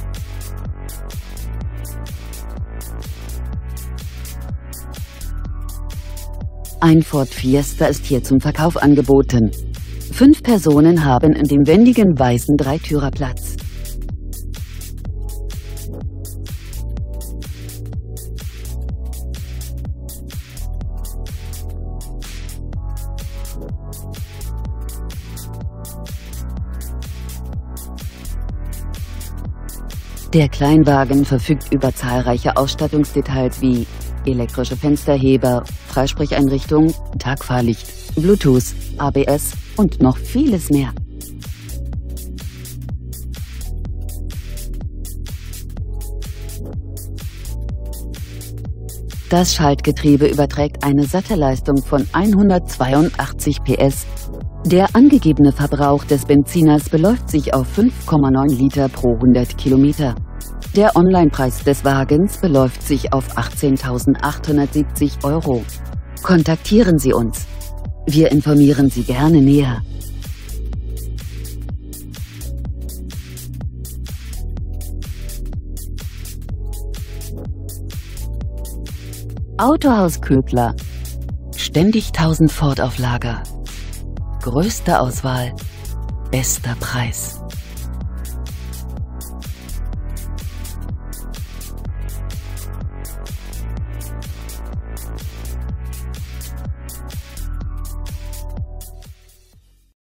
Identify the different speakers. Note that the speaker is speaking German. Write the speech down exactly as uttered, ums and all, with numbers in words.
Speaker 1: Ein Ford Fiesta ist hier zum Verkauf angeboten. Fünf Personen haben in dem wendigen weißen Dreitürer Platz. Der Kleinwagen verfügt über zahlreiche Ausstattungsdetails wie elektrische Fensterheber, Freisprecheinrichtung, Tagfahrlicht, Bluetooth, A B S und noch vieles mehr. Das Schaltgetriebe überträgt eine satte Leistung von hundertzweiundachtzig P S. Der angegebene Verbrauch des Benziners beläuft sich auf fünf Komma neun Liter pro hundert Kilometer. Der Onlinepreis des Wagens beläuft sich auf achtzehntausendachthundertsiebzig Euro. Kontaktieren Sie uns. Wir informieren Sie gerne näher. Autohaus Köbler. Ständig tausend Ford auf Lager. Größte Auswahl, bester Preis.